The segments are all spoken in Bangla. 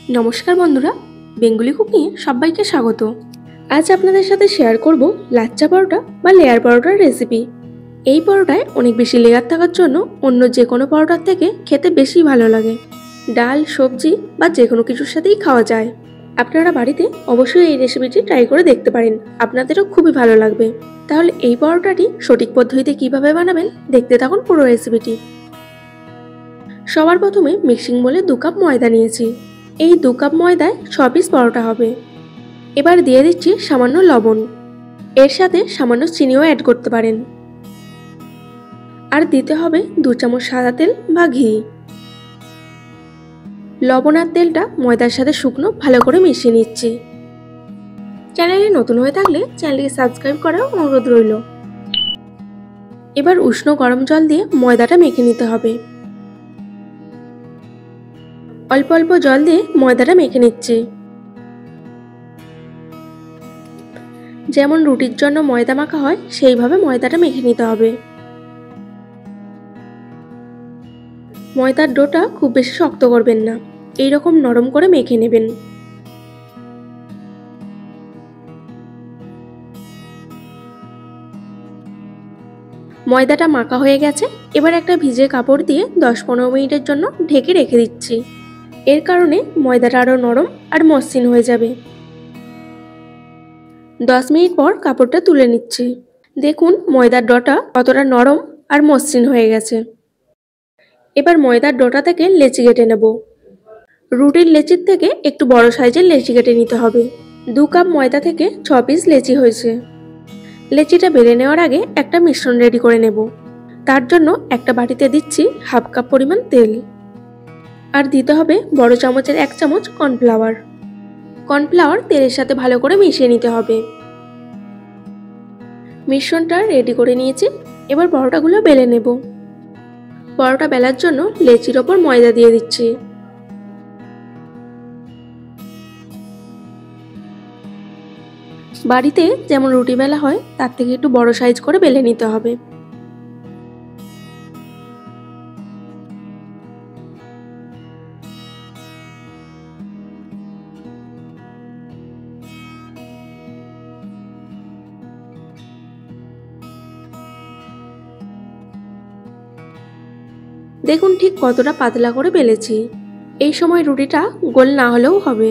নমস্কার বন্ধুরা, বেঙ্গলি কুকিং এ সবাইকে স্বাগত। আজ আপনাদের সাথে শেয়ার করব লাচ্চা পরোটা বা লেয়ার পরোটার রেসিপি। এই পরোটায় অনেক বেশি লেয়ার থাকার জন্য অন্য যে কোনো পরোটার থেকে খেতে বেশি ভালো লাগে। ডাল, সবজি বা যে কোনো কিছুর সাথেই খাওয়া যায়। আপনারা বাড়িতে অবশ্যই এই রেসিপিটি ট্রাই করে দেখতে পারেন, আপনাদেরও খুবই ভালো লাগবে। তাহলে এই পরোটাটি সঠিক পদ্ধতিতে কিভাবে বানাবেন দেখতে থাকুন পুরো রেসিপিটি। সবার প্রথমে মিক্সিং বলে 2 কাপ ময়দা নিয়েছি। এই 2 কাপ ময়দায় 6 পিস পরোটা হবে। এবার দিয়ে দিচ্ছি সামান্য লবণ, এর সাথে সামান্য চিনিও অ্যাড করতে পারেন। আর দিতে হবে 2 চামচ সাদা তেল বা ঘি। লবণ আর তেলটা ময়দার সাথে শুকনো ভালো করে মিশিয়ে নিচ্ছি। চ্যানেলে নতুন হয়ে থাকলে চ্যানেলটি সাবস্ক্রাইব করার অনুরোধ রইল। এবার উষ্ণ গরম জল দিয়ে ময়দাটা মেখে নিতে হবে। অল্প অল্প জল দিয়ে ময়দাটা মেখে নিচ্ছি। যেমন রুটির জন্য ময়দা মাখা হয় সেইভাবে ময়দাটা মেখে নিতে হবে। ময়দার ডোটা খুব বেশি শক্ত করবেন না, এইরকম নরম করে মেখে নেবেন। ময়দাটা মাখা হয়ে গেছে। এবার একটা ভিজে কাপড় দিয়ে 10-15 মিনিটের জন্য ঢেকে রেখে দিচ্ছি। এর কারণে ময়দাটা আরও নরম আর মসৃণ হয়ে যাবে। 10 মিনিট পর কাপড়টা তুলে নিচ্ছি। দেখুন ময়দার ডোটা কতটা নরম আর মসৃণ হয়ে গেছে। এবার ময়দার ডোটা থেকে লেচি কেটে নেব। রুটির লেচির থেকে একটু বড় সাইজের লেচি কেটে নিতে হবে। 2 কাপ ময়দা থেকে 6 পিস লেচি হয়েছে। লেচিটা বেলে নেওয়ার আগে একটা মিশ্রণ রেডি করে নেব। তার জন্য একটা বাটিতে দিচ্ছি হাফ কাপ পরিমাণ তেল। আর দিতে হবে বড় চামচের 1 চামচ কর্নফ্লাওয়ার। কর্নফ্লাওয়ার তেলের সাথে ভালো করে মিশিয়ে নিতে হবে। মিশ্রণটা রেডি করে নিয়েছি। এবার পরোটাগুলো বেলে নেব। পরোটা বেলার জন্য লেচির ওপর ময়দা দিয়ে দিচ্ছি। বাড়িতে যেমন রুটি বেলা হয় তার থেকে একটু বড় সাইজ করে বেলে নিতে হবে। দেখুন ঠিক কতটা পাতলা করে বেলেছি। এই সময় রুটিটা গোল না হলেও হবে।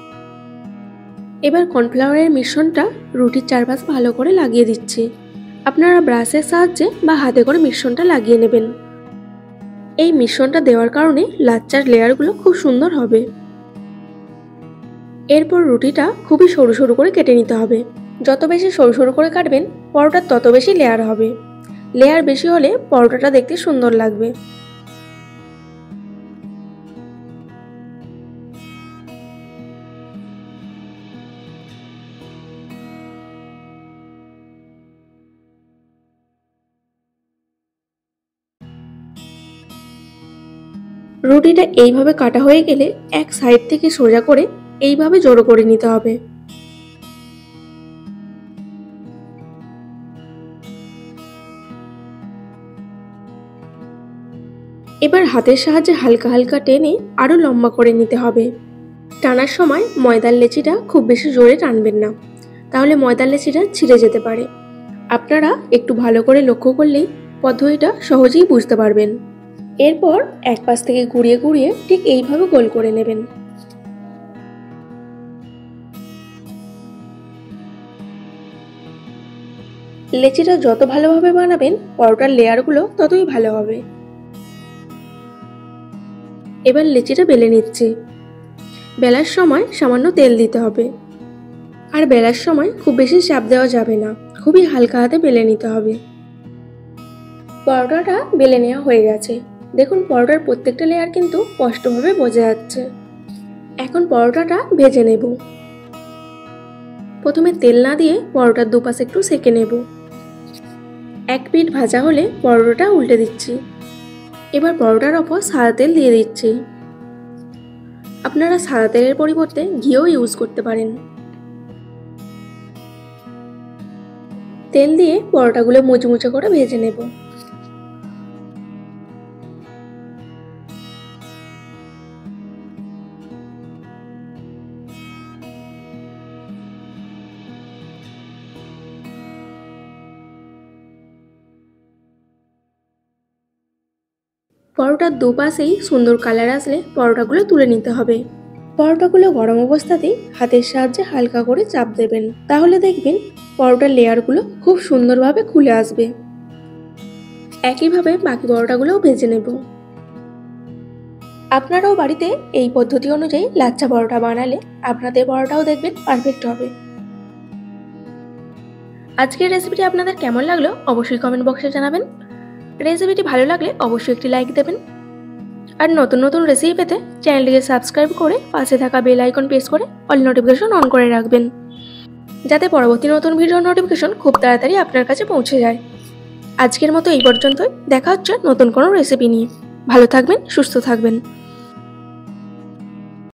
এবার কর্নফ্লাওয়ারের মিশ্রণটা রুটির চারপাশ ভালো করে লাগিয়ে দিচ্ছি। আপনারা ব্রাশের সাহায্যে বা হাতে করে মিশ্রণটা লাগিয়ে নেবেন। এই মিশ্রণটা দেওয়ার কারণে লাচ্চার লেয়ারগুলো খুব সুন্দর হবে। এরপর রুটিটা খুবই সরু সরু করে কেটে নিতে হবে। যত বেশি সরু সরু করে কাটবেন পরোটার তত বেশি লেয়ার হবে। লেয়ার বেশি হলে পরোটাটা দেখতে সুন্দর লাগবে। রুটিটা এইভাবে কাটা হয়ে গেলে এক সাইড থেকে সোজা করে এইভাবে জড়ো করে নিতে হবে। এবার হাতের সাহায্যে হালকা হালকা টেনে আরো লম্বা করে নিতে হবে। টানার সময় ময়দার লেচিটা খুব বেশি জোরে টানবেন না, তাহলে ময়দার লেচিটা ছিঁড়ে যেতে পারে। আপনারা একটু ভালো করে লক্ষ্য করলেই পদ্ধতিটা সহজেই বুঝতে পারবেন। এরপর এক পাশ থেকে ঘুরিয়ে ঘুরিয়ে ঠিক এইভাবে গোল করে নেবেন। লেচিটা যত ভালোভাবে বানাবেন পরোটার লেয়ারগুলো ততই ভালো হবে। এবার লেচিটা বেলে নিচ্ছি। বেলার সময় সামান্য তেল দিতে হবে। আর বেলার সময় খুব বেশি চাপ দেওয়া যাবে না, খুবই হালকা হাতে বেলে নিতে হবে। পরোটাটা বেলে নেওয়া হয়ে গেছে। দেখুন পরোটার প্রত্যেকটা লেয়ার কিন্তু স্পষ্টভাবে বোঝা যাচ্ছে। এখন পরোটাটা ভেজে নেব। প্রথমে তেল না দিয়ে পরোটার দুপাশে একটু সেঁকে নেব। এক পিঠ ভাজা হলে পরোটাটা উল্টে দিচ্ছি। এবার পরোটার ওপর সাদা তেল দিয়ে দিচ্ছি। আপনারা সাদা তেলের পরিবর্তে ঘিও ইউজ করতে পারেন। তেল দিয়ে পরোটাগুলো মুচমুচে করে ভেজে নেব। পরোটার দুপাশেই সুন্দর কালার আসলে পরোটাগুলো তুলে নিতে হবে। পরোটাগুলো গরম অবস্থাতেই হাতের সাহায্যে হালকা করে চাপ দেবেন, তাহলে দেখবেন পরোটার লেয়ারগুলো খুব সুন্দরভাবে খুলে আসবে। একইভাবে বাকি পরোটাগুলোও ভেজে নেব। আপনারাও বাড়িতে এই পদ্ধতি অনুযায়ী লাচ্ছা পরোটা বানালে আপনাদের পরোটাও দেখবেন পারফেক্ট হবে। আজকের রেসিপিটি আপনাদের কেমন লাগলো অবশ্যই কমেন্ট বক্সে জানাবেন। রেসিপিটি ভালো লাগলে অবশ্যই একটি লাইক দেবেন। আর নতুন নতুন রেসিপি পেতে চ্যানেলটিকে সাবস্ক্রাইব করে পাশে থাকা বেল আইকন প্রেস করে অল নোটিফিকেশন অন করে রাখবেন, যাতে পরবর্তী নতুন ভিডিওর নোটিফিকেশন খুব তাড়াতাড়ি আপনার কাছে পৌঁছে যায়। আজকের মতো এই পর্যন্তই, দেখা হচ্ছে নতুন কোনো রেসিপি নিয়ে। ভালো থাকবেন, সুস্থ থাকবেন।